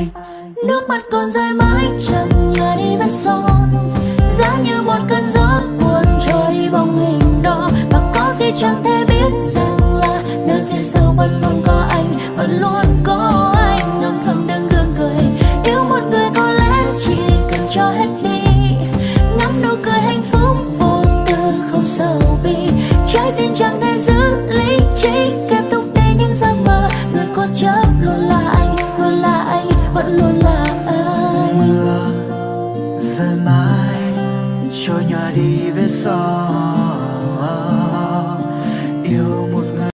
ai. Nước mắt còn rơi mãi chẳng nhòa đi vết son, giá như một cơn gió buồn trôi đi bóng hình đó. Và có khi chẳng thể biết rằng là nơi phía sau vẫn luôn có anh, vẫn luôn có anh. Ngầm thầm đang gượng cười, yêu một người có lẽ chỉ cần cho hết đi, ngắm nụ cười hạnh phúc vô tư không sầu bi. Trái tim chẳng thể giữ lý trí, kết thúc đi những giấc mơ. Người cố chấp luôn là anh, vẫn luôn